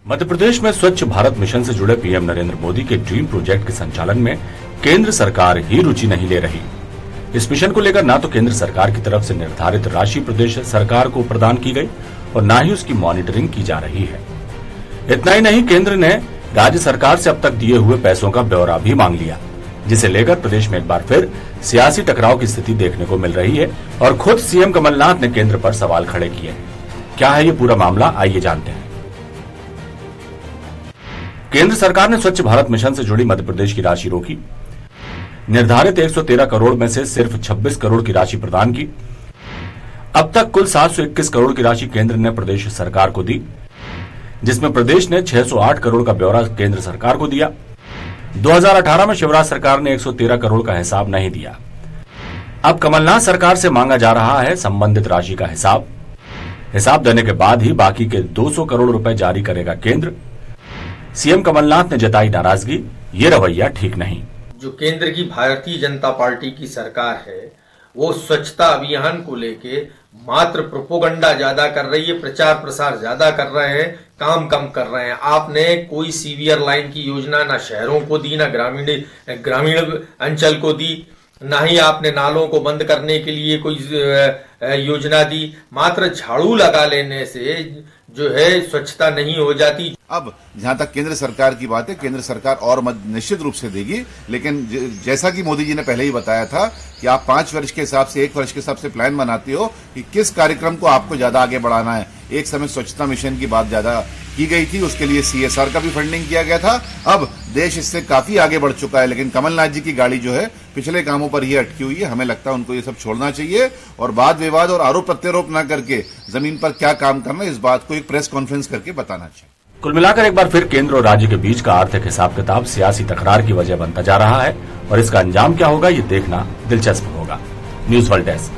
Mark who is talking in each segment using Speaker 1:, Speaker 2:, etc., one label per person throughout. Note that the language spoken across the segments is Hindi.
Speaker 1: मध्य प्रदेश में स्वच्छ भारत मिशन से जुड़े पीएम नरेंद्र मोदी के ड्रीम प्रोजेक्ट के संचालन में केंद्र सरकार ही रुचि नहीं ले रही। इस मिशन को लेकर न तो केंद्र सरकार की तरफ से निर्धारित राशि प्रदेश सरकार को प्रदान की गई और न ही उसकी मॉनिटरिंग की जा रही है। इतना ही नहीं, केंद्र ने राज्य सरकार से अब तक दिए हुए पैसों का ब्यौरा भी मांग लिया, जिसे लेकर प्रदेश में एक बार फिर सियासी टकराव की स्थिति देखने को मिल रही है और खुद सीएम कमलनाथ ने केंद्र पर सवाल खड़े किए हैं। क्या है ये पूरा मामला, आइए जानते हैं। केंद्र सरकार ने स्वच्छ भारत मिशन से जुड़ी मध्य प्रदेश की राशि रोकी। निर्धारित 113 करोड़ में से सिर्फ 26 करोड़ की राशि प्रदान की। अब तक कुल 721 करोड़ की राशि केंद्र ने प्रदेश सरकार को दी, जिसमें प्रदेश ने 608 करोड़ का ब्यौरा केंद्र सरकार को दिया। 2018 में शिवराज सरकार ने 113 करोड़ का हिसाब नहीं दिया। अब कमलनाथ सरकार से मांगा जा रहा है संबंधित राशि का हिसाब देने के बाद ही बाकी के 200 करोड़ रुपए जारी करेगा केंद्र। सीएम कमलनाथ ने जताई नाराजगी, ये रवैया ठीक नहीं।
Speaker 2: जो केंद्र की भारतीय जनता पार्टी की सरकार है, वो स्वच्छता अभियान को लेके मात्र प्रोपोगंडा ज्यादा कर रही है, प्रचार प्रसार ज्यादा कर रहे हैं, काम कम कर रहे हैं। आपने कोई सीवियर लाइन की योजना ना शहरों को दी, ना ग्रामीण अंचल को दी, ना ही आपने नालों को बंद करने के लिए कोई योजना दी। मात्र झाड़ू लगा लेने से जो है स्वच्छता नहीं हो जाती।
Speaker 3: अब जहां तक केंद्र सरकार की बात है, केंद्र सरकार और मद निश्चित रूप से देगी, लेकिन जैसा कि मोदी जी ने पहले ही बताया था कि आप 5 वर्ष के हिसाब से, 1 वर्ष के हिसाब से प्लान बनाते हो कि किस कार्यक्रम को आपको ज्यादा आगे बढ़ाना है। एक समय स्वच्छता मिशन की बात ज्यादा की गई थी, उसके लिए CSR का भी फंडिंग किया गया था। अब देश इससे काफी आगे बढ़ चुका है, लेकिन कमलनाथ जी की गाड़ी जो है पिछले कामों पर ही अटकी हुई है। हमें लगता है उनको ये सब छोड़ना चाहिए और वाद विवाद और आरोप प्रत्यारोप न करके जमीन पर क्या काम करना है, इस बात को एक प्रेस कॉन्फ्रेंस करके बताना चाहिए।
Speaker 1: कुल मिलाकर एक बार फिर केंद्र और राज्य के बीच का आर्थिक हिसाब किताब सियासी तकरार की वजह बनता जा रहा है और इसका अंजाम क्या होगा, ये देखना दिलचस्प होगा। News world desk.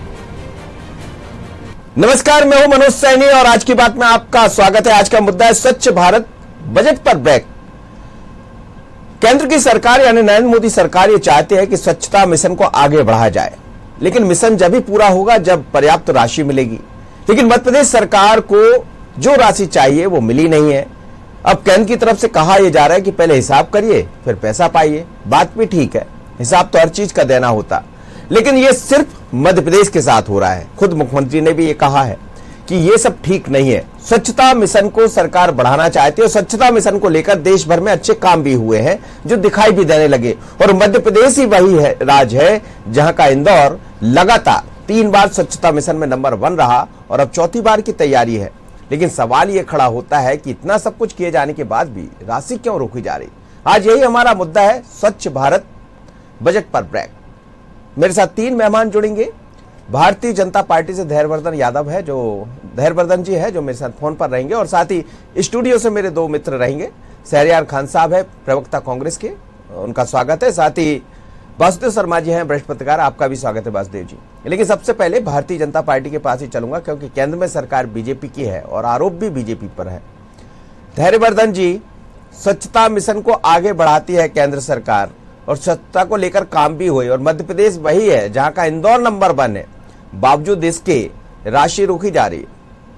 Speaker 4: नमस्कार, मैं हूं मनोज सैनी और आज की बात में आपका स्वागत है। आज का मुद्दा है स्वच्छ भारत बजट पर ब्रेक। केंद्र की सरकार यानी नरेंद्र मोदी सरकार ये चाहती है कि स्वच्छता मिशन को आगे बढ़ाया जाए, लेकिन मिशन जब ही पूरा होगा जब पर्याप्त राशि मिलेगी। लेकिन मध्य प्रदेश सरकार को जो राशि चाहिए वो मिली नहीं है। अब केंद्र की तरफ से कहा यह जा रहा है कि पहले हिसाब करिए फिर पैसा पाइए। बात भी ठीक है, हिसाब तो हर चीज का देना होता, लेकिन ये सिर्फ मध्य प्रदेश के साथ हो रहा है। खुद मुख्यमंत्री ने भी ये कहा है कि ये सब ठीक नहीं है। स्वच्छता मिशन को सरकार बढ़ाना चाहती है और स्वच्छता मिशन को लेकर देश भर में अच्छे काम भी हुए हैं जो दिखाई भी देने लगे। और मध्य प्रदेश ही वही है राज्य है जहां का इंदौर लगातार 3 बार स्वच्छता मिशन में नंबर 1 रहा और अब 4थी बार की तैयारी है। लेकिन सवाल ये खड़ा होता है कि इतना सब कुछ किए जाने के बाद भी राशि क्यों रोकी जा रही। आज यही हमारा मुद्दा है, स्वच्छ भारत बजट पर ब्रेक। मेरे साथ 3 मेहमान जुड़ेंगे। भारतीय जनता पार्टी से धैर्यवर्धन यादव है, जो धैर्यवर्धन जी है जो मेरे साथ फोन पर रहेंगे, और साथ ही स्टूडियो से मेरे 2 मित्र रहेंगे। शहरयार खान साहब है, प्रवक्ता कांग्रेस के, उनका स्वागत है। साथ ही वासुदेव शर्मा जी हैं, वरिष्ठ पत्रकार, आपका भी स्वागत है वासुदेव जी। लेकिन सबसे पहले भारतीय जनता पार्टी के पास ही चलूंगा क्योंकि केंद्र में सरकार बीजेपी की है और आरोप भी बीजेपी पर है। धैर्यवर्धन जी, स्वच्छता मिशन को आगे बढ़ाती है केंद्र सरकार और स्वच्छता को लेकर काम भी हुए और मध्य प्रदेश वही है जहां का इंदौर नंबर 1 है, बावजूद इसके राशि रोकी जा रही है।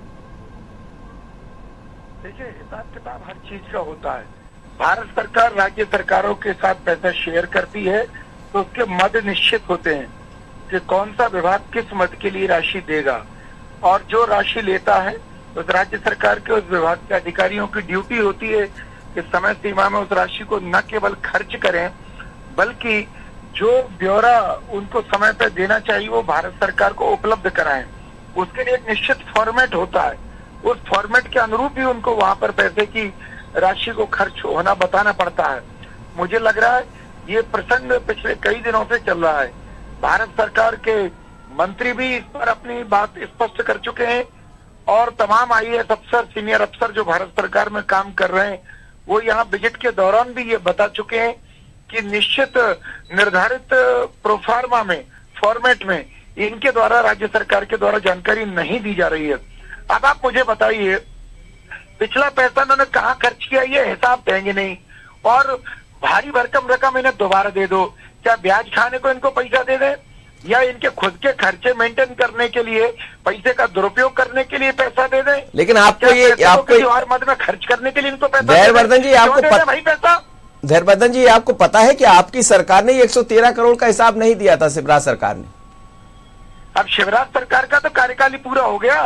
Speaker 5: देखिए, हिसाब किताब हर चीज का होता है। भारत सरकार राज्य सरकारों के साथ पैसा शेयर करती है तो उसके मद निश्चित होते हैं कि कौन सा विभाग किस मद के लिए राशि देगा, और जो राशि लेता है उस राज्य सरकार के उस विभाग के अधिकारियों की ड्यूटी होती है कि समय सीमा में उस राशि को न केवल खर्च करें बल्कि जो ब्यौरा उनको समय पर देना चाहिए वो भारत सरकार को उपलब्ध कराएं। उसके लिए एक निश्चित फॉर्मेट होता है, उस फॉर्मेट के अनुरूप ही उनको वहां पर पैसे की राशि को खर्च होना बताना पड़ता है। मुझे लग रहा है ये प्रसंग पिछले कई दिनों से चल रहा है। भारत सरकार के मंत्री भी इस पर अपनी बात स्पष्ट कर चुके हैं और तमाम IAS अफसर, सीनियर अफसर जो भारत सरकार में काम कर रहे हैं वो यहाँ बजट के दौरान भी ये बता चुके हैं कि निश्चित निर्धारित प्रोफार्मा में, फॉर्मेट में इनके द्वारा, राज्य सरकार के द्वारा जानकारी नहीं दी जा रही है। अब आप मुझे बताइए, पिछला पैसा उन्होंने कहाँ खर्च किया ये हिसाब देंगे नहीं, और भारी भरकम रकम इन्हें दोबारा दे दो। क्या ब्याज खाने को इनको पैसा दे दे? या इनके खुद के खर्चे मेंटेन करने के लिए, पैसे का दुरुपयोग करने के लिए पैसा दे दें।
Speaker 4: लेकिन आपको ये आपको
Speaker 5: और मद में खर्च करने के लिए इनको पैसा
Speaker 4: धैर्यवर्धन जी आपको
Speaker 5: भाई पैसा
Speaker 4: धैर्यवर्धन जी आपको पता है कि आपकी सरकार ने 113 करोड़ का हिसाब नहीं दिया था शिवराज सरकार ने।
Speaker 5: अब शिवराज सरकार का तो कार्यकाल ही पूरा हो गया,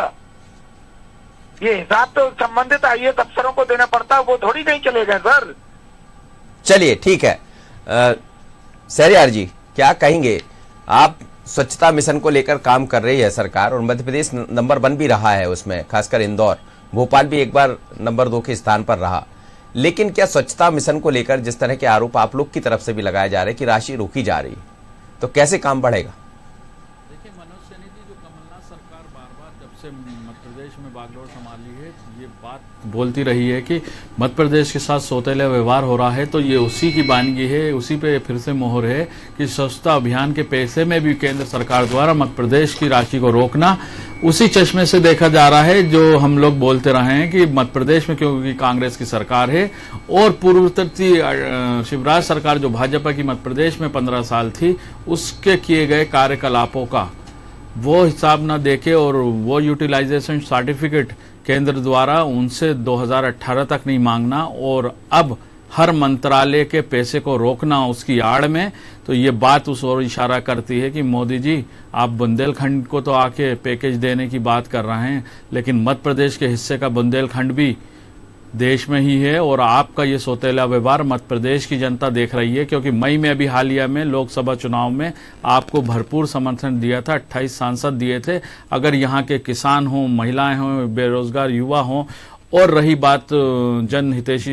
Speaker 5: ये हिसाब तो संबंधित IAS अफसरों को देना पड़ता है, वो थोड़ी कहीं चले गए सर।
Speaker 4: चलिए ठीक है, शहरयार जी क्या कहेंगे आप? स्वच्छता मिशन को लेकर काम कर रही है सरकार और मध्य प्रदेश नंबर 1 भी रहा है उसमें, खासकर इंदौर, भोपाल भी एक बार नंबर 2 के स्थान पर रहा। लेकिन क्या स्वच्छता मिशन को लेकर जिस तरह के आरोप आप लोग की तरफ से भी लगाए जा रहे हैं कि राशि रोकी जा रही है, तो कैसे काम बढ़ेगा?
Speaker 6: देखिए मनोज सैनी जी, जो कमलनाथ सरकार बार बार जब से मध्य प्रदेश में बागडोर संभाली है, ये बात बोलती रही है कि मध्य प्रदेश के साथ सौतेला व्यवहार हो रहा है, तो ये उसी की बानगी है, उसी पे फिर से मोहर है कि स्वच्छता अभियान के पैसे में भी केंद्र सरकार द्वारा मध्य प्रदेश की राशि को रोकना उसी चश्मे से देखा जा रहा है जो हम लोग बोलते रहे हैं कि मध्य प्रदेश में क्योंकि कांग्रेस की सरकार है और पूर्ववर्ती शिवराज सरकार जो भाजपा की मध्य प्रदेश में 15 साल थी, उसके किए गए कार्यकलापों का वो हिसाब ना देके और वो यूटिलाइजेशन सर्टिफिकेट केंद्र द्वारा उनसे 2018 तक नहीं मांगना और अब हर मंत्रालय के पैसे को रोकना उसकी आड़ में, तो ये बात उस ओर इशारा करती है कि मोदी जी आप बुंदेलखंड को तो आके पैकेज देने की बात कर रहे हैं, लेकिन मध्य प्रदेश के हिस्से का बुंदेलखंड भी देश में ही है और आपका ये सौतेला व्यवहार मध्य प्रदेश की जनता देख रही है, क्योंकि मई में अभी हालिया में लोकसभा चुनाव में आपको भरपूर समर्थन दिया था, 28 सांसद दिए थे। अगर यहाँ के किसान हों, महिलाएं हों, बेरोजगार युवा हों, और रही बात जन हितैषी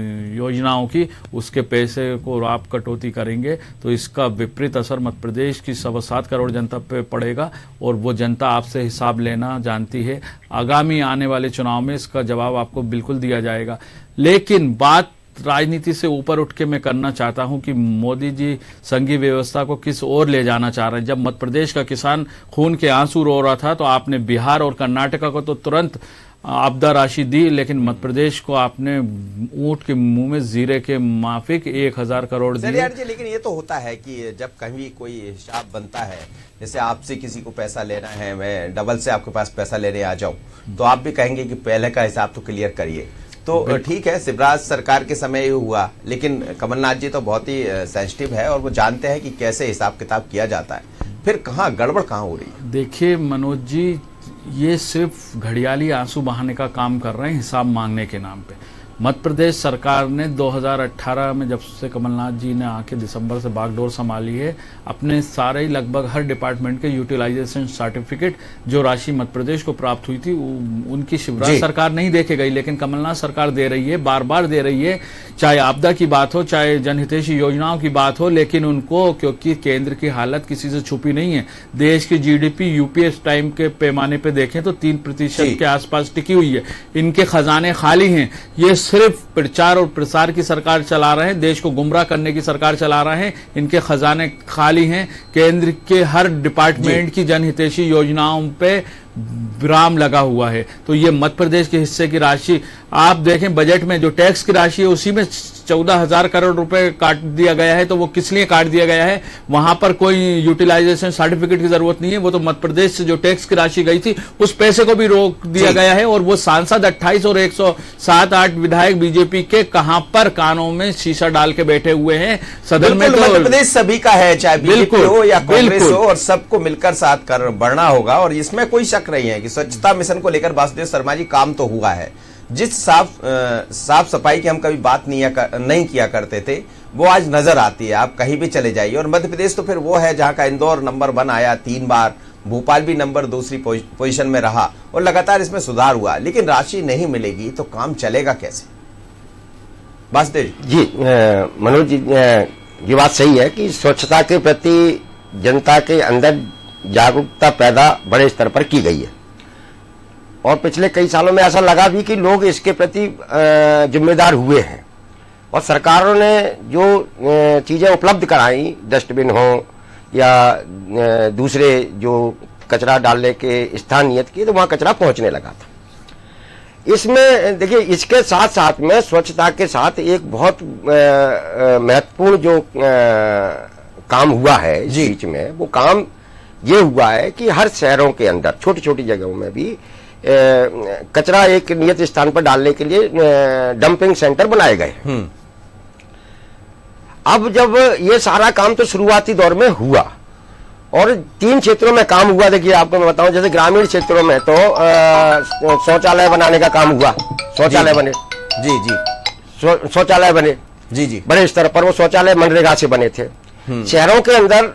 Speaker 6: योजनाओं की, उसके पैसे को आप कटौती करेंगे तो इसका विपरीत असर मध्य प्रदेश की 7.25 करोड़ जनता पे पड़ेगा और वो जनता आपसे हिसाब लेना जानती है। आगामी आने वाले चुनाव में इसका जवाब आपको बिल्कुल दिया जाएगा। लेकिन बात राजनीति से ऊपर उठ के मैं करना चाहता हूं कि मोदी जी संघीय व्यवस्था को किस ओर ले जाना चाह रहे हैं। जब मध्य प्रदेश का किसान खून के आंसू रो रहा था तो आपने बिहार और कर्नाटका को तो तुरंत आपदा राशि दी, लेकिन मध्य प्रदेश को आपने ऊंट के मुंह में जीरे के माफिक 1000 करोड़ दिए।
Speaker 4: जी, लेकिन ये तो होता है कि जब कभी कोई हिसाब बनता है, जैसे आपसे किसी को पैसा लेना है, मैं डबल से आपके पास पैसा लेने आ जाऊं, तो आप भी कहेंगे कि पहले का हिसाब तो क्लियर करिए। तो ठीक है, शिवराज सरकार के समय ये हुआ, लेकिन कमलनाथ जी तो बहुत ही सेंसिटिव है और वो जानते हैं कि कैसे हिसाब किताब किया जाता है। फिर कहाँ गड़बड़ कहाँ हो रही है?
Speaker 6: देखिए मनोज जी, ये सिर्फ घड़ियाली आंसू बहाने का काम कर रहे हैं हिसाब मांगने के नाम पे। मध्य प्रदेश सरकार ने 2018 में जब से कमलनाथ जी ने आके दिसंबर से बागडोर संभाली है, अपने सारे ही लगभग हर डिपार्टमेंट के यूटिलाइजेशन सर्टिफिकेट जो राशि मध्य प्रदेश को प्राप्त हुई थी उनकी शिवराज सरकार नहीं देखे गई, लेकिन कमलनाथ सरकार दे रही है, बार बार दे रही है, चाहे आपदा की बात हो, चाहे जनहितैषी योजनाओं की बात हो। लेकिन उनको, क्योंकि केंद्र की हालत किसी से छुपी नहीं है, देश की GDP यूपीएस टाइम के पैमाने पे देखें तो 3% के आसपास टिकी हुई है। इनके खजाने खाली हैं। ये सिर्फ प्रचार और प्रसार की सरकार चला रहे हैं, देश को गुमराह करने की सरकार चला रहे हैं। इनके खजाने खाली हैं। केंद्र के हर डिपार्टमेंट की जनहितैषी योजनाओं पे विराम लगा हुआ है। तो ये मध्य प्रदेश के हिस्से की राशि आप देखें, बजट में जो टैक्स की राशि है उसी में 14,000 करोड़ रुपए काट दिया गया है। तो वो किस लिए काट दिया गया है? वहां पर कोई यूटिलाइजेशन सर्टिफिकेट की जरूरत नहीं है। वो तो मध्य प्रदेश से जो टैक्स की राशि गई थी उस पैसे को भी रोक दिया गया है। और वो सांसद 28 और 107-8 विधायक बीजेपी के कहां पर कानों में शीशा डाल के बैठे हुए हैं सदन में। तो
Speaker 4: मध्य प्रदेश सभी का है, चाहे बीजेपी हो या कांग्रेस हो, और सबको मिलकर साथ कर बढ़ना होगा। और इसमें कोई शक नहीं है कि स्वच्छता मिशन को लेकर वासुदेव शर्मा जी काम तो हुआ है। जिस साफ सफाई की हम कभी बात नहीं किया करते थे, वो आज नजर आती है। आप कहीं भी चले जाइए। और मध्य प्रदेश तो फिर वो है जहां का इंदौर नंबर 1 आया 3 बार, भोपाल भी नंबर 2 पोजीशन में रहा और लगातार इसमें सुधार हुआ। लेकिन राशि नहीं मिलेगी तो काम चलेगा कैसे? वासुदेव
Speaker 7: जी, मनोज जी, ये बात सही है कि स्वच्छता के प्रति जनता के अंदर जागरूकता पैदा बड़े स्तर पर की गई है और पिछले कई सालों में ऐसा लगा भी कि लोग इसके प्रति जिम्मेदार हुए हैं। और सरकारों ने जो चीजें उपलब्ध कराई, डस्टबिन हो या दूसरे जो कचरा डालने के स्थान नियत किए, तो वहां कचरा पहुंचने लगा था। इसमें देखिए, इसके साथ साथ में स्वच्छता के साथ एक बहुत महत्वपूर्ण जो काम हुआ है इस बीच में, वो काम ये हुआ है कि हर शहरों के अंदर छोटी छोटी जगहों में भी कचरा एक नियत स्थान पर डालने के लिए डंपिंग सेंटर बनाए गए। अब जब ये सारा काम तो शुरुआती दौर में हुआ और 3 क्षेत्रों में काम हुआ। देखिए आपको मैं बताऊं, जैसे ग्रामीण क्षेत्रों में तो शौचालय बनाने का काम हुआ, शौचालय बने, जी शौचालय बने, जी बड़े स्तर पर वो शौचालय मनरेगा से बने थे। शहरों के अंदर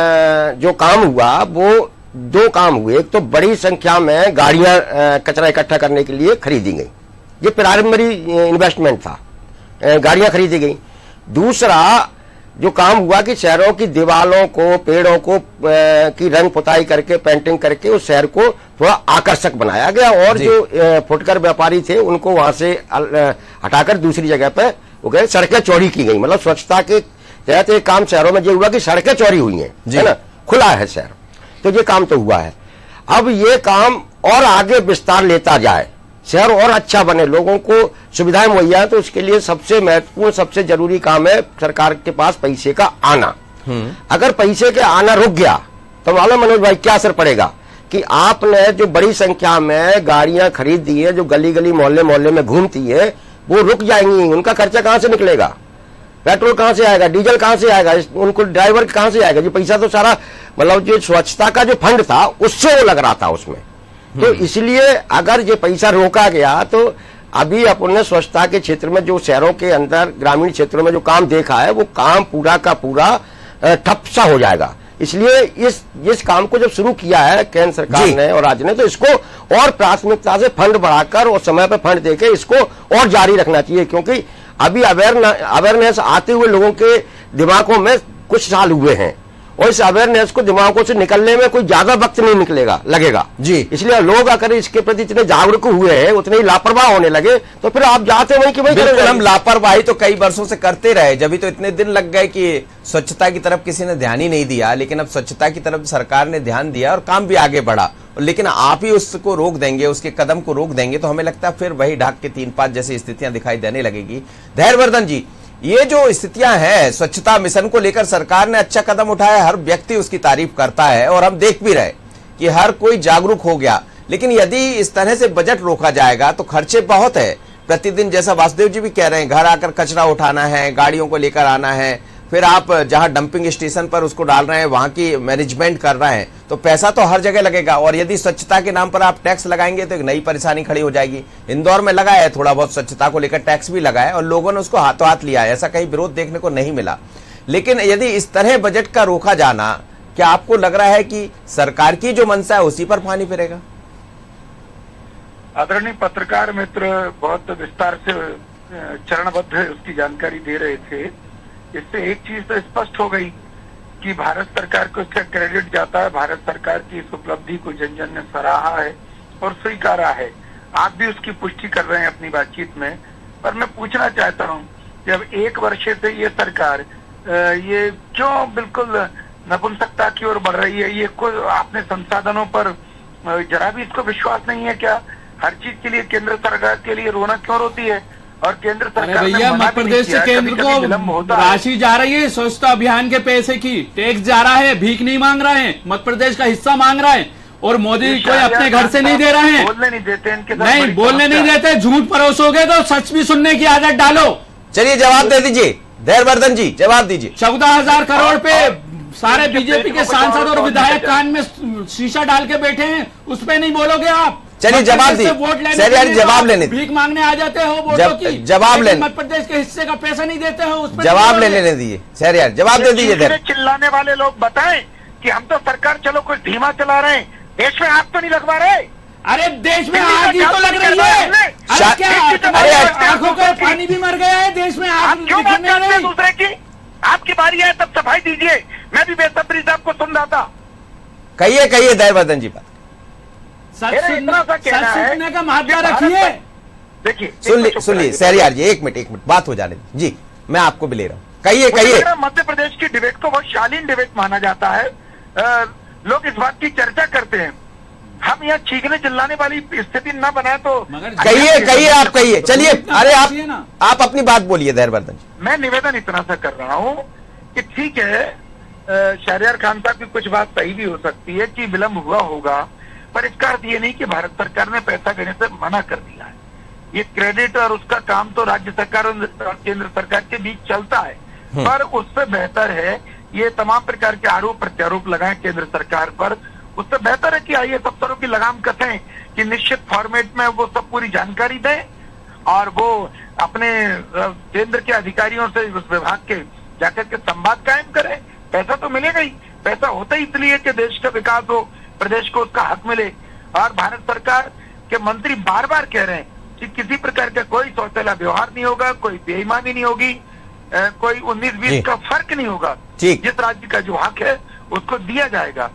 Speaker 7: जो काम हुआ वो 2 काम हुए। एक तो बड़ी संख्या में गाड़ियां कचरा इकट्ठा करने के लिए खरीदी गई, ये प्रारंभिक इन्वेस्टमेंट था, गाड़ियां खरीदी गई। दूसरा जो काम हुआ कि शहरों की दीवारों को, पेड़ों को की रंग पुताई करके, पेंटिंग करके उस शहर को थोड़ा आकर्षक बनाया गया और जो फुटकर व्यापारी थे उनको वहां से हटाकर दूसरी जगह पे वो कहे सड़कें चौड़ी की गई। मतलब स्वच्छता के तहत एक काम शहरों में ये हुआ कि सड़कें चौड़ी हुई हैं, है ना, खुला है शहर, तो ये काम तो हुआ है। अब ये काम और आगे विस्तार लेता जाए, शहर और अच्छा बने, लोगों को सुविधाएं मुहैया, तो उसके लिए सबसे महत्वपूर्ण, सबसे जरूरी काम है सरकार के पास पैसे का आना। अगर पैसे के आना रुक गया तो मालूम मनोज भाई क्या असर पड़ेगा कि आपने जो बड़ी संख्या में गाड़ियां खरीद दी है, जो गली गली मोहल्ले मोहल्ले में घूमती है, वो रुक जाएंगी। उनका खर्चा कहां से निकलेगा? पेट्रोल कहां से आएगा? डीजल कहां से आएगा? उनको ड्राइवर कहां से आएगा? जो पैसा तो सारा मतलब जो स्वच्छता का जो फंड था उससे वो लग रहा था उसमें। तो इसलिए अगर ये पैसा रोका गया तो अभी अपने स्वच्छता के क्षेत्र में जो शहरों के अंदर ग्रामीण क्षेत्रों में जो काम देखा है वो काम पूरा का पूरा ठप सा हो जाएगा। इसलिए इस काम को जब शुरू किया है केंद्र सरकार ने और राज्य ने, तो इसको और प्राथमिकता से फंड बढ़ाकर और समय पर फंड देकर इसको और जारी रखना चाहिए, क्योंकि अभी अवेयरनेस आते हुए लोगों के दिमागों में कुछ साल हुए हैं और इस अवेयरनेस को दिमागों से निकलने में कोई ज्यादा वक्त नहीं लगेगा जी। इसलिए लोग अगर इसके प्रति इतने जागरूक हुए हैं, उतने ही लापरवाह होने लगे, तो फिर आप जाते वहीं कि वही
Speaker 4: हम लापरवाही तो कई वर्षों से करते रहे, जब तो इतने दिन लग गए कि स्वच्छता की तरफ किसी ने ध्यान ही नहीं दिया। लेकिन अब स्वच्छता की तरफ सरकार ने ध्यान दिया और काम भी आगे बढ़ा, लेकिन आप ही उसको रोक देंगे, उसके कदम को रोक देंगे, तो हमें लगता है फिर वही ढाक के 3-5 जैसी स्थितियां दिखाई देने लगेगी। धैर्यवर्धन जी, ये जो स्थितियां हैं, स्वच्छता मिशन को लेकर सरकार ने अच्छा कदम उठाया, हर व्यक्ति उसकी तारीफ करता है और हम देख भी रहे कि हर कोई जागरूक हो गया। लेकिन यदि इस तरह से बजट रोका जाएगा तो खर्चे बहुत है। प्रतिदिन, जैसा वासुदेव जी भी कह रहे हैं, घर आकर कचरा उठाना है, गाड़ियों को लेकर आना है, फिर आप जहां डंपिंग स्टेशन पर उसको डाल रहे हैं वहां की मैनेजमेंट कर रहे हैं, तो पैसा तो हर जगह लगेगा। और यदि स्वच्छता के नाम पर आप टैक्स लगाएंगे तो एक नई परेशानी खड़ी हो जाएगी। इंदौर में लगा है थोड़ा बहुत स्वच्छता को लेकर टैक्स भी लगा है और लोगों ने उसको हाथों हाथ लिया है, ऐसा कहीं विरोध देखने को नहीं मिला। लेकिन यदि इस तरह बजट का रोका जाना, क्या आपको लग रहा है कि सरकार की जो मंशा है उसी पर पानी फिरेगा?
Speaker 5: आदरणीय पत्रकार मित्र बहुत विस्तार से चरणबद्ध उसकी जानकारी दे रहे थे। इससे एक चीज तो स्पष्ट हो गई कि भारत सरकार को इसका क्रेडिट जाता है। भारत सरकार की इस उपलब्धि को जन जन ने सराहा है और स्वीकारा है। आप भी उसकी पुष्टि कर रहे हैं अपनी बातचीत में। पर मैं पूछना चाहता हूं कि अब 1 वर्ष से ये सरकार ये क्यों बिल्कुल नपुंसकता की ओर बढ़ रही है? ये कोई अपने संसाधनों पर जरा भी इसको विश्वास नहीं है क्या? हर चीज के लिए केंद्र सरकार के लिए रोना क्यों रोती है? और केंद्र सरकार
Speaker 6: भैया, मध्य प्रदेश से केंद्र को राशि जा रही है स्वच्छता अभियान के पैसे की, टैक्स जा रहा है, भीख नहीं मांग रहे हैं, मध्य प्रदेश का हिस्सा मांग रहे हैं और मोदी कोई अपने घर से नहीं दे रहे हैं।
Speaker 5: बोलने नहीं देते इनके,
Speaker 6: नहीं बोलने नहीं देते। झूठ परोसोगे तो सच भी सुनने की आदत डालो।
Speaker 4: चलिए जवाब दे दीजिए धैर्यवर्धन जी, जवाब दीजिए।
Speaker 6: 14,000 करोड़ पे सारे बीजेपी के सांसद और विधायक कान में शीशा डाल के बैठे हैं, उस पर नहीं बोलोगे आप?
Speaker 4: चलिए जवाब दीजिए, जवाब लेने
Speaker 6: भीख मांगने आ जाते हो वोटों की,
Speaker 4: जवाब लेने,
Speaker 6: मध्य प्रदेश के हिस्से का पैसा नहीं देते हो, उस पर
Speaker 4: जवाब लेने दीजिए। सर यार जवाब दे दीजिए।
Speaker 5: चिल्लाने वाले लोग बताएं कि हम तो सरकार चलो कुछ धीमा चला रहे हैं, देश में आग तो नहीं लगवा रहे।
Speaker 6: अरे देश में आग ही तो लग रही है। अरे क्या आंखों का पानी भी मर गया है देश में आग
Speaker 5: क्यों बात करते हैं दूसरे की? आपकी बारी है तब सफाई दीजिए। मैं भी बेसब्री से आपको सुन रहा था।
Speaker 4: कहिए धैर्यवर्धन जी बात।
Speaker 6: सुनने का महत्व रखिए।
Speaker 5: देखिए
Speaker 4: सुनिए शहरयार जी, एक मिनट बात हो जाने जी, मैं आपको भी ले रहा हूँ। कहिए।
Speaker 5: मध्य प्रदेश की डिबेट को बहुत शालीन डिबेट माना जाता है। लोग इस बात की चर्चा करते हैं। हम यहाँ चीखने चिल्लाने वाली स्थिति न बनाए तो
Speaker 4: कहिए आप कहिए। चलिए अरे आप अपनी बात बोलिए धैर्यवर्धन जी।
Speaker 5: मैं निवेदन इतना सा कर रहा हूँ कि ठीक है, शहरयार खान साहब की कुछ बात सही भी हो सकती है कि विलंब हुआ होगा, पर इसका अर्थ ये नहीं कि भारत सरकार ने पैसा देने से मना कर दिया है। ये क्रेडिट और उसका काम तो राज्य सरकार और केंद्र सरकार के बीच चलता है, पर उससे बेहतर है ये तमाम प्रकार के आरोप प्रत्यारोप लगाएं केंद्र सरकार पर। उससे बेहतर है कि IAS अफसरों की लगाम कसें कि निश्चित फॉर्मेट में वो सब पूरी जानकारी दें और वो अपने केंद्र के अधिकारियों से उस विभाग के जाकर के संवाद कायम करें। पैसा तो मिलेगा ही, पैसा होता ही इसलिए कि देश का विकास हो, प्रदेश को उसका हक मिले। और भारत सरकार के मंत्री बार बार कह रहे हैं कि किसी प्रकार का कोई सौतेला व्यवहार नहीं होगा, कोई बेईमानी नहीं होगी, कोई 19-20 का फर्क नहीं होगा। जिस राज्य का जो हक है उसको दिया जाएगा।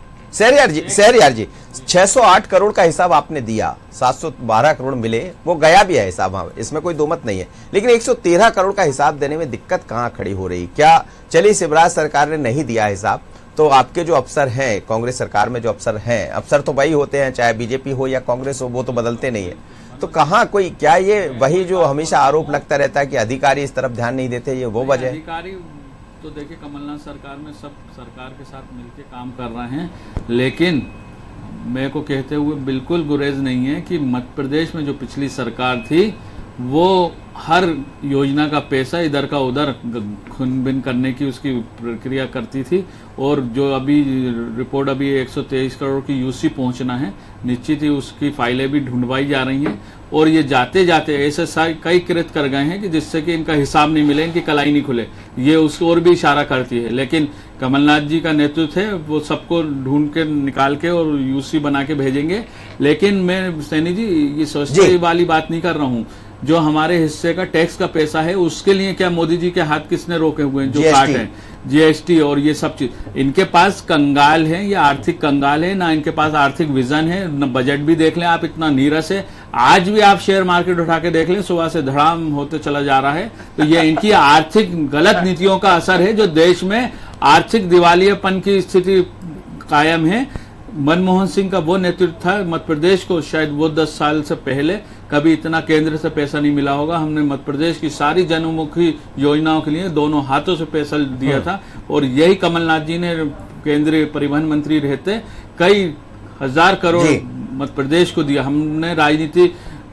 Speaker 4: शहरयार जी 608 करोड़ का हिसाब आपने दिया, 712 करोड़ मिले, वो गया भी है हिसाब, हाँ, इसमें कोई दो मत नहीं है, लेकिन 113 करोड़ का हिसाब देने में दिक्कत कहाँ खड़ी हो रही? क्या चलिए शिवराज सरकार ने नहीं दिया हिसाब, तो आपके जो अफसर हैं, कांग्रेस सरकार में जो अफसर हैं, अफसर तो वही होते हैं, चाहे बीजेपी हो या कांग्रेस हो, वो तो बदलते नहीं है, तो कहाँ कोई, क्या ये वही जो हमेशा आरोप लगता रहता है कि अधिकारी इस तरफ ध्यान नहीं देते, ये वो वजह?
Speaker 6: अधिकारी तो देखिए कमलनाथ सरकार में सब सरकार के साथ मिलकर काम कर रहे हैं, लेकिन मेरे को कहते हुए बिल्कुल गुरेज नहीं है कि मध्य प्रदेश में जो पिछली सरकार थी वो हर योजना का पैसा इधर का उधर खुनबिन करने की उसकी प्रक्रिया करती थी। और जो अभी रिपोर्ट अभी 123 करोड़ की यूसी पहुंचना है, निश्चित ही उसकी फाइलें भी ढूंढवाई जा रही हैं और ये जाते जाते ऐसे कई कृत कर गए हैं कि जिससे कि इनका हिसाब नहीं मिले, इनकी कलाई नहीं खुले, ये उसको और भी इशारा करती है। लेकिन कमलनाथ जी का नेतृत्व है, वो सबको ढूंढ के निकाल के और यूसी बना के भेजेंगे। लेकिन मैं सैनी जी ये सोचने वाली बात नहीं कर रहा हूँ, जो हमारे हिस्से का टैक्स का पैसा है उसके लिए क्या मोदी जी के हाथ किसने रोके हुए हैं? जो काट है GST और ये सब चीज, इनके पास कंगाल है, ये आर्थिक कंगाल है, ना इनके पास आर्थिक विजन है, न बजट भी देख लें आप, इतना नीरस है। आज भी आप शेयर मार्केट उठा के देख लें, सुबह से धड़ाम होते चला जा रहा है। तो ये इनकी आर्थिक गलत नीतियों का असर है जो देश में आर्थिक दिवालियापन की स्थिति कायम है। मनमोहन सिंह का वो नेतृत्व था मध्य प्रदेश को, शायद वो 10 साल से पहले कभी इतना केंद्र से पैसा नहीं मिला होगा। हमने मध्य प्रदेश की सारी जनमुखी योजनाओं के लिए दोनों हाथों से पैसा दिया था और यही कमलनाथ जी ने केंद्रीय परिवहन मंत्री रहते कई हजार करोड़ मध्य प्रदेश को दिया। हमने राजनीति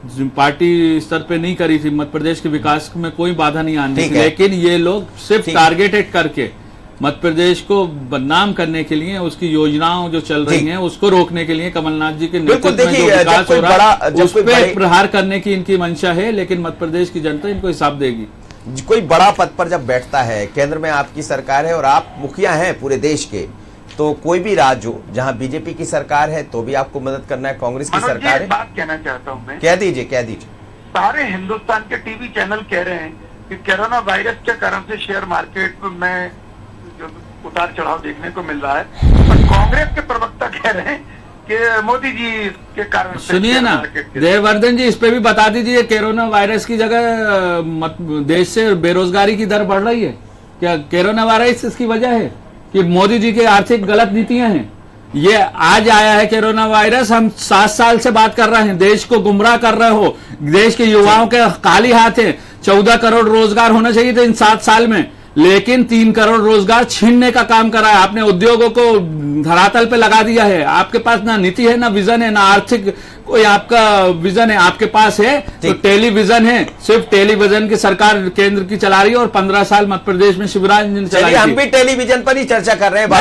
Speaker 6: पार्टी स्तर पे नहीं करी थी, मध्य प्रदेश के विकास में कोई बाधा नहीं आनी थी, लेकिन ये लोग सिर्फ टारगेटेड करके मध्य प्रदेश को बदनाम करने के लिए, उसकी योजनाओं जो चल रही हैं उसको रोकने के लिए कमलनाथ जी के नेतृत्व में जो विकास हो रहा है उस पर प्रहार करने की इनकी मंशा है। लेकिन मध्य प्रदेश की जनता इनको हिसाब देगी।
Speaker 4: कोई बड़ा पद पर जब बैठता है, केंद्र में आपकी सरकार है और आप मुखिया हैं पूरे देश के, तो कोई भी राज्य हो जहां बीजेपी की सरकार है तो भी आपको मदद करना है, कांग्रेस की सरकार है।
Speaker 5: बात कहना चाहता हूं मैं,
Speaker 4: कह दीजिए।
Speaker 5: सारे हिंदुस्तान के टीवी चैनल कह रहे हैं कि कोरोना वायरस के कारण से शेयर मार्केट में उतार चढ़ाव देखने को मिल रहा है, पर कांग्रेस के प्रवक्ता कह रहे हैं कि मोदी जी के कारण।
Speaker 6: सुनिए ना देववर्धन जी, इस पे भी बता दीजिए, कोरोना वायरस की जगह देश से बेरोजगारी की दर बढ़ रही है क्या? कोरोना वायरस इसकी वजह है कि मोदी जी की आर्थिक गलत नीतियां हैं? ये आज आया है कोरोना वायरस, हम 7 साल से बात कर रहे हैं, देश को गुमराह कर रहे हो, देश के युवाओं के काली हाथ है। 14 करोड़ रोजगार होना चाहिए थे इन 7 साल में, लेकिन 3 करोड़ रोजगार छीनने का काम करा है आपने, उद्योगों को धरातल पे लगा दिया है। आपके पास ना नीति है, ना विजन है, ना आर्थिक कोई आपका विजन है। आपके पास है तो टेलीविजन है, सिर्फ टेलीविजन की सरकार केंद्र की चला रही है और 15 साल मध्य प्रदेश में शिवराज ने चलाई।
Speaker 4: हम भी टेलीविजन पर ही चर्चा कर रहे हैं।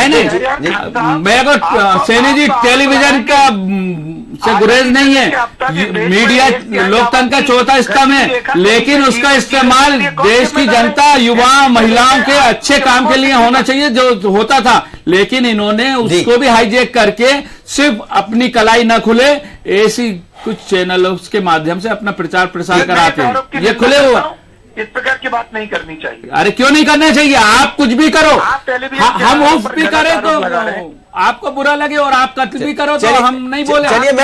Speaker 6: मैं सैनी जी टेलीविजन का से गुरेज नहीं है, मीडिया लोकतंत्र का चौथा स्तंभ है, लेकिन उसका इस्तेमाल देश की जनता, युवा, महिलाओं के अच्छे काम के लिए होना चाहिए जो होता था। लेकिन इन्होंने उसको भी हाईजैक करके सिर्फ अपनी कलाई न खुले ऐसी कुछ चैनलों के माध्यम से अपना प्रचार प्रसार कराते हैं। ये खुले हुआ,
Speaker 5: इस प्रकार की बात नहीं करनी चाहिए।
Speaker 6: अरे क्यों नहीं करना चाहिए? आप कुछ भी करो, हम ऑफ भी करें तो आपको बुरा लगे और आप कत्ल भी करो तो हम नहीं बोले।
Speaker 4: चलिए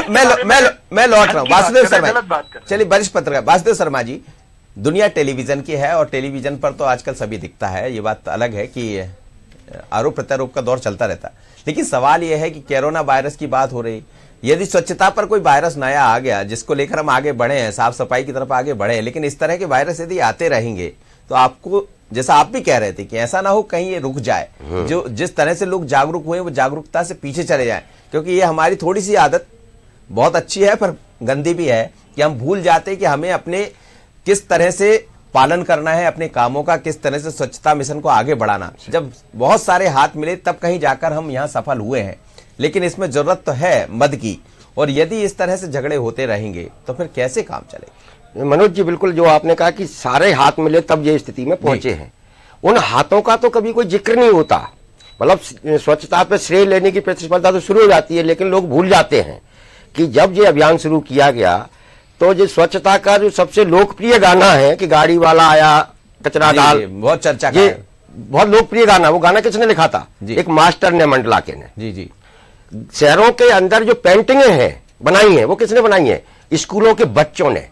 Speaker 4: मैं लौट रहा हूँ वासुदेव शर्मा। चलिए वरिष्ठ पत्रकार वासुदेव शर्मा जी, दुनिया टेलीविजन की है और टेलीविजन पर तो आजकल सभी दिखता है, ये बात अलग है कि आरोप प्रत्यारोप का दौर चलता रहता है, लेकिन सवाल यह है कि कोरोना वायरस की बात हो रही, यदि स्वच्छता पर कोई वायरस नया आ गया जिसको लेकर हम आगे बढ़े हैं, साफ सफाई की तरफ आगे बढ़े हैं, लेकिन इस तरह के वायरस यदि आते रहेंगे तो आपको जैसा आप भी कह रहे थे कि ऐसा ना हो कहीं ये रुक जाए, जो जिस तरह से लोग जागरूक हुए वो जागरूकता से पीछे चले जाएं, क्योंकि ये हमारी थोड़ी सी आदत बहुत अच्छी है पर गंदी भी है कि हम भूल जाते हैं कि हमें अपने किस तरह से पालन करना है, अपने कामों का किस तरह से स्वच्छता मिशन को आगे बढ़ाना। जब बहुत सारे हाथ मिले तब कहीं जाकर हम यहाँ सफल हुए हैं, लेकिन इसमें जरूरत तो है मद की, और यदि इस तरह से झगड़े होते रहेंगे तो फिर कैसे काम चलेगा।
Speaker 7: मनोज जी, बिल्कुल जो आपने कहा कि सारे हाथ मिले तब ये स्थिति में पहुंचे हैं, उन हाथों का तो कभी कोई जिक्र नहीं होता। मतलब स्वच्छता पे श्रेय लेने की प्रतिस्पर्धा तो शुरू हो जाती है, लेकिन लोग भूल जाते हैं कि जब ये अभियान शुरू किया गया तो जो स्वच्छता का जो सबसे लोकप्रिय गाना है कि गाड़ी वाला आया कचरा डाल,
Speaker 4: बहुत चर्चा का
Speaker 7: ये
Speaker 4: है।
Speaker 7: बहुत लोकप्रिय गाना, वो गाना किसने लिखा था? एक मास्टर ने, मंडलाके ने।
Speaker 4: जी जी।
Speaker 7: शहरों के अंदर जो पेंटिंगें हैं बनाई हैं वो किसने बनाई है? स्कूलों के बच्चों ने।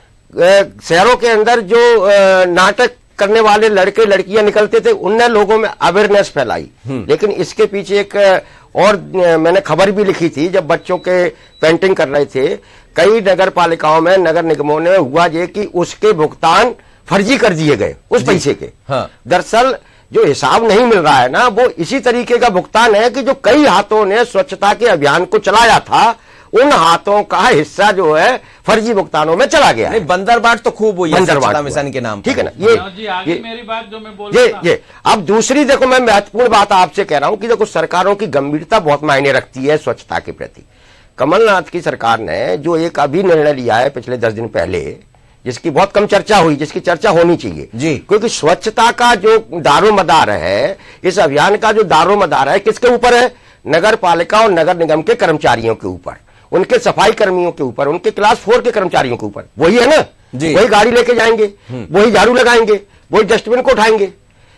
Speaker 7: शहरों के अंदर जो नाटक करने वाले लड़के लड़कियां निकलते थे उनने लोगों में अवेयरनेस फैलाई। लेकिन इसके पीछे एक और मैंने खबर भी लिखी थी, जब बच्चों के पेंटिंग कर रहे थे कई नगर पालिकाओं में, नगर निगमों ने हुआ ये कि उसके भुगतान फर्जी कर दिए गए उस पैसे के।
Speaker 4: हाँ।
Speaker 7: दरअसल जो हिसाब नहीं मिल रहा है ना, वो इसी तरीके का भुगतान है कि जो कई हाथों ने स्वच्छता के अभियान को चलाया था उन हाथों का हिस्सा जो है फर्जी भुगतानों में चला गया है।
Speaker 4: बंदरबाट तो खूब हुई है स्वच्छता मिशन के नाम,
Speaker 7: ठीक है ना।
Speaker 6: ये मेरी बात जो मैं बोल रहा था।
Speaker 7: ये अब दूसरी देखो, मैं महत्वपूर्ण बात आपसे कह रहा हूं कि देखो सरकारों की गंभीरता बहुत मायने रखती है स्वच्छता के प्रति। कमलनाथ की सरकार ने जो एक अभी निर्णय लिया है पिछले 10 दिन पहले, जिसकी बहुत कम चर्चा हुई, जिसकी चर्चा होनी चाहिए जी, क्योंकि स्वच्छता का जो दारोमदार है, इस अभियान का जो दारोमदार है किसके ऊपर है? नगर पालिका और नगर निगम के कर्मचारियों के ऊपर, उनके सफाई कर्मियों के ऊपर, उनके क्लास 4 के कर्मचारियों के ऊपर। वही है ना जी, वही गाड़ी लेके जाएंगे, वही झाड़ू लगाएंगे, वही डस्टबिन को उठाएंगे।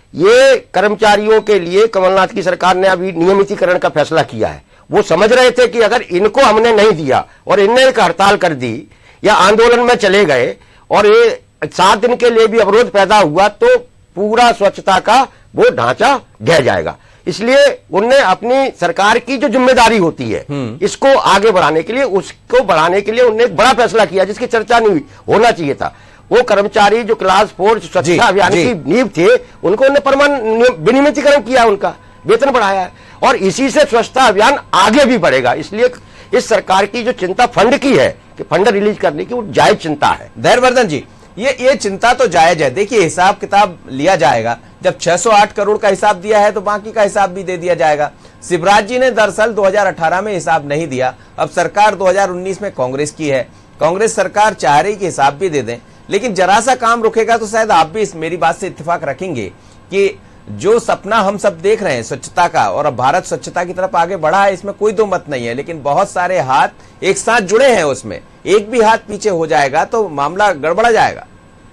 Speaker 7: ये कर्मचारियों के लिए कमलनाथ की सरकार ने अभी नियमितीकरण का फैसला किया है। वो समझ रहे थे कि अगर इनको हमने नहीं दिया और इनने एक हड़ताल कर दी या आंदोलन में चले गए और ये 7 दिन के लिए भी अवरोध पैदा हुआ तो पूरा स्वच्छता का वो ढांचा ढह जाएगा। इसलिए उनने अपनी सरकार की जो जिम्मेदारी होती है इसको आगे बढ़ाने के लिए, उसको बढ़ाने के लिए उन्होंने एक बड़ा फैसला किया जिसकी चर्चा नहीं हुई, होना चाहिए था। वो कर्मचारी जो क्लास 4 स्वच्छता अभियान की नींव थे उनको उन्होंने परमानेंट विनियमितीकरण किया, उनका वेतन बढ़ाया है और इसी से स्वच्छता अभियान आगे भी बढ़ेगा। इसलिए इस सरकार की जो चिंता फंड की है कि फंड रिलीज करने की, वो जायज चिंता है।
Speaker 4: धैर्यवर्धन जी, ये चिंता तो जायज है। देखिए हिसाब किताब लिया जाएगा, जब 608 करोड़ का हिसाब दिया है तो बाकी का हिसाब भी दे दिया जाएगा। शिवराज जी ने दरअसल 2018 में हिसाब नहीं दिया, अब सरकार 2019 में कांग्रेस की है, कांग्रेस सरकार चाह रही कि हिसाब भी दे दें, लेकिन जरा सा काम रुकेगा तो शायद आप भी मेरी बात से इत्तेफाक रखेंगे कि जो सपना हम सब देख रहे हैं स्वच्छता का, और अब भारत स्वच्छता की तरफ आगे बढ़ा है, इसमें कोई दो मत नहीं है, लेकिन बहुत सारे हाथ एक साथ जुड़े हैं, उसमें एक भी हाथ पीछे हो जाएगा तो मामला गड़बड़ा जाएगा।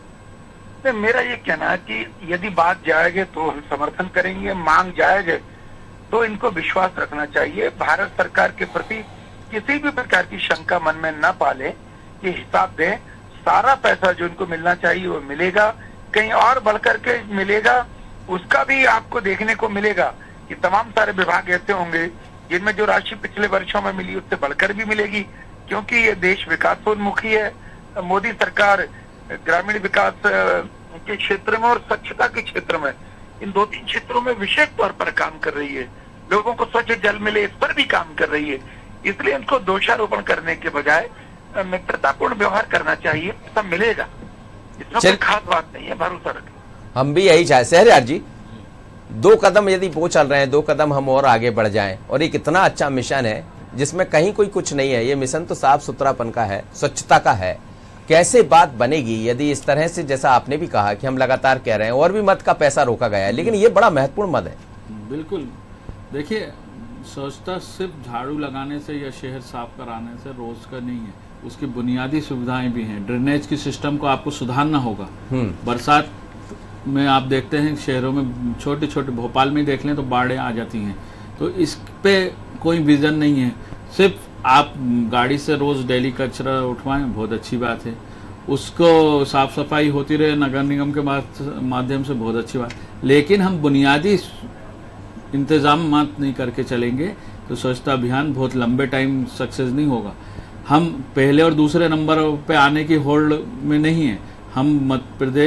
Speaker 5: मेरा ये कहना है कि यदि बात जाएगी तो हम समर्थन करेंगे, मांग जाएगी तो इनको विश्वास रखना चाहिए। भारत सरकार के प्रति किसी भी प्रकार की शंका मन में न पाले, ये हिसाब दें, सारा पैसा जो इनको मिलना चाहिए वो मिलेगा, कहीं और बढ़कर के मिलेगा उसका भी आपको देखने को मिलेगा कि तमाम सारे विभाग ऐसे होंगे जिनमें जो राशि पिछले वर्षों में मिली उससे बढ़कर भी मिलेगी, क्योंकि ये देश विकासोन्मुखी है। मोदी सरकार ग्रामीण विकास के क्षेत्र में और स्वच्छता के क्षेत्र में, इन 2-3 क्षेत्रों में विशेष तौर पर काम कर रही है। लोगों को स्वच्छ जल मिले इस पर भी काम कर रही है। इसलिए इनको दोषारोपण करने के बजाय मित्रतापूर्ण व्यवहार करना चाहिए, सब मिलेगा, इसमें कोई खास बात नहीं है, भरोसा रखें।
Speaker 4: हम भी यही चाहे। शहरयार जी, 2 कदम यदि वो चल रहे हैं, 2 कदम हम और आगे बढ़ जाएं, और एक इतना अच्छा मिशन है जिसमें कहीं कोई कुछ नहीं है, ये मिशन तो साफ सुथरापन का है, स्वच्छता का है। कैसे बात बनेगी यदि इस तरह से, जैसा आपने भी कहा कि हम लगातार कह रहे हैं और भी मद का पैसा रोका गया है, लेकिन ये बड़ा महत्वपूर्ण मद है।
Speaker 6: बिल्कुल, देखिए स्वच्छता सिर्फ झाड़ू लगाने से या शहर साफ कराने से रोज का नहीं है, उसकी बुनियादी सुविधाएं भी हैं। ड्रेनेज की सिस्टम को आपको सुधारना होगा। बरसात में आप देखते हैं शहरों में छोटे छोटे, भोपाल में देख लें तो बाढ़ें आ जाती हैं, तो इस पे कोई विजन नहीं है। सिर्फ आप गाड़ी से रोज डेली कचरा उठवाएं, बहुत अच्छी बात है, उसको साफ सफाई होती रहे नगर निगम के माध्यम से, बहुत अच्छी बात, लेकिन हम बुनियादी इंतजाम नहीं करके चलेंगे तो स्वच्छता अभियान बहुत लंबे टाइम सक्सेस नहीं होगा। हम पहले और दूसरे नंबर पे आने की होड़ में नहीं है, हम मध्य प्रदेश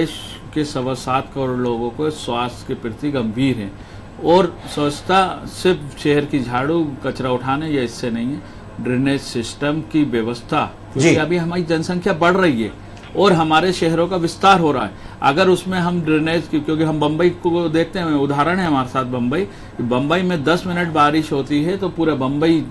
Speaker 6: के 7.25 करोड़ लोगों को स्वास्थ्य के प्रति गंभीर हैं। और स्वच्छता सिर्फ शहर की झाड़ू कचरा उठाने या इससे नहीं है, ड्रेनेज सिस्टम की व्यवस्था, क्योंकि अभी हमारी जनसंख्या बढ़ रही है और हमारे शहरों का विस्तार हो रहा है। अगर उसमें हम ड्रेनेज, क्योंकि हम बम्बई को देखते हैं, उदाहरण है हमारे साथ बम्बई में 10 मिनट बारिश होती है तो पूरा बम्बई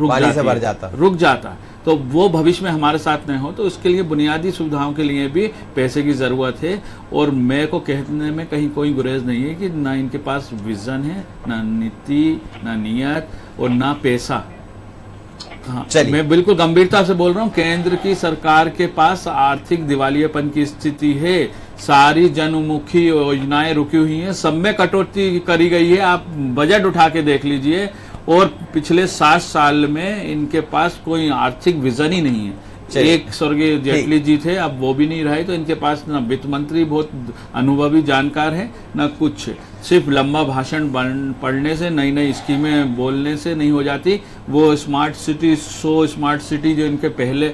Speaker 6: रुक जाता। तो वो भविष्य में हमारे साथ नहीं हो, तो उसके लिए बुनियादी सुविधाओं के लिए भी पैसे की जरूरत है। और मैं को कहने में कहीं कोई गुरेज नहीं है कि ना इनके पास विजन है, ना नीति, ना नियत और ना पैसा। हाँ, मैं बिल्कुल गंभीरता से बोल रहा हूँ, केंद्र की सरकार के पास आर्थिक दिवालियापन की स्थिति है। सारी जनमुखी योजनाएं रुकी हुई हैं, सब में कटौती करी गई है। आप बजट उठा के देख लीजिए, और पिछले 7 साल में इनके पास कोई आर्थिक विजन ही नहीं है। एक स्वर्गीय जेटली जी थे, अब वो भी नहीं रहे, तो इनके पास ना वित्त मंत्री बहुत अनुभवी जानकार है, ना कुछ। सिर्फ लंबा भाषण पढ़ने से, नई नई स्कीमें बोलने से नहीं हो जाती। वो स्मार्ट सिटी जो इनके पहले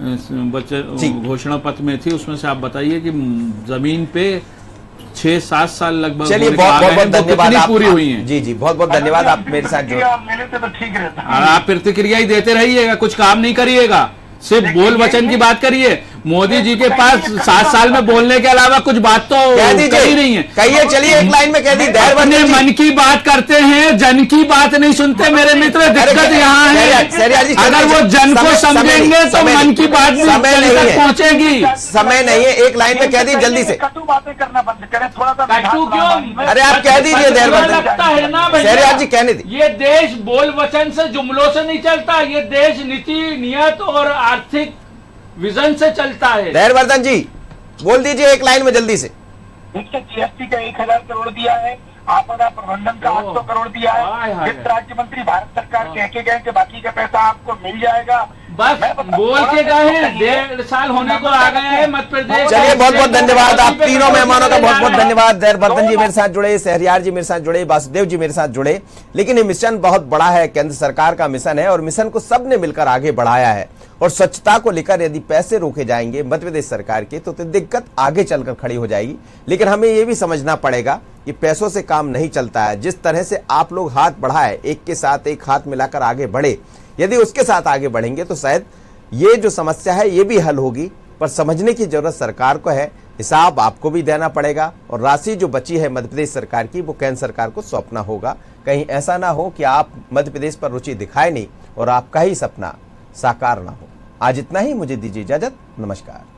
Speaker 6: घोषणा पत्र में थी, उसमें से आप बताइए कि जमीन पे 6-7 साल लगभग,
Speaker 4: चलिए बहुत धन्यवाद, पूरी हुई है। जी बहुत धन्यवाद, आप मेरे साथ
Speaker 5: ठीक रहता।
Speaker 6: आप प्रतिक्रिया ही देते रहिएगा, कुछ काम नहीं करिएगा, सिर्फ बोल वचन की बात करिए। मोदी जी के पास 7 साल में बोलने के अलावा कुछ बात तो कही नहीं है।
Speaker 4: कहिए, चलिए एक लाइन में कह दी।
Speaker 6: अपने मन की बात करते हैं, जन की बात नहीं सुनते। मेरे मित्र, दिक्कत यहाँ है। अगर वो जन को समझेंगे तो मन की बात भी पहुंचेगी।
Speaker 4: समय नहीं है, एक लाइन में कह दी जल्दी से।
Speaker 5: कटु बातें करना बंद करें, थोड़ा सा
Speaker 6: क्यों?
Speaker 4: अरे आप कह दीजिए,
Speaker 6: लगता है ना
Speaker 4: शहरयार जी, कहने दी।
Speaker 6: ये देश बोल वचन से, जुमलों से नहीं चलता। ये देश नीति, नियत और आर्थिक विजन से चलता है।
Speaker 4: धैर्यवर्धन जी बोल दीजिए एक लाइन में जल्दी से।
Speaker 5: जीएसटी का 1000 करोड़ दिया है, आपदा प्रबंधन का 800 करोड़ दिया है। वित्त राज्य मंत्री भारत सरकार कह के गए कि बाकी का पैसा आपको मिल जाएगा।
Speaker 6: बस बोल के गए हैं, 1.5 साल होने को आ गए हैं मध्य प्रदेश।
Speaker 4: चलिए बहुत धन्यवाद, आप तीनों मेहमानों का बहुत धन्यवाद। धैर्यवर्धन जी मेरे साथ जुड़े, शहरयार जी मेरे साथ जुड़े, वासुदेव जी मेरे साथ जुड़े। लेकिन ये मिशन बहुत बड़ा है, केंद्र सरकार का मिशन है और मिशन को सबने मिलकर आगे बढ़ाया है। और स्वच्छता को लेकर यदि पैसे रोके जाएंगे मध्य प्रदेश सरकार के, तो दिक्कत आगे चलकर खड़ी हो जाएगी। लेकिन हमें यह भी समझना पड़ेगा कि पैसों से काम नहीं चलता है। जिस तरह से आप लोग हाथ बढ़ाए, एक के साथ एक हाथ मिलाकर आगे बढ़े, यदि उसके साथ आगे बढ़ेंगे तो शायद ये जो समस्या है ये भी हल होगी। पर समझने की जरूरत सरकार को है, हिसाब आपको भी देना पड़ेगा। और राशि जो बची है मध्य प्रदेश सरकार की, वो केंद्र सरकार को सौंपना होगा। कहीं ऐसा ना हो कि आप मध्य प्रदेश पर रुचि दिखाए नहीं और आपका ही सपना साकार ना हो। आज इतना ही, मुझे दीजिए इजाजत, नमस्कार।